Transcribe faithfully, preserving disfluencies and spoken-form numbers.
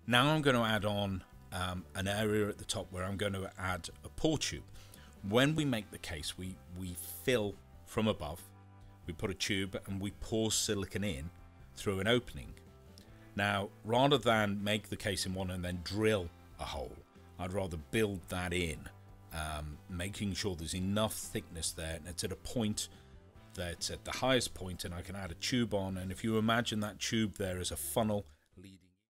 Now I'm going to add on um, an area at the top where I'm going to add a pour tube. When we make the case, we, we fill from above, we put a tube and we pour silicone in through an opening. Now, rather than make the case in one and then drill a hole, I'd rather build that in, um, making sure there's enough thickness there and it's at a point that's at the highest point, and I can add a tube on. And if you imagine that tube there as a funnel leading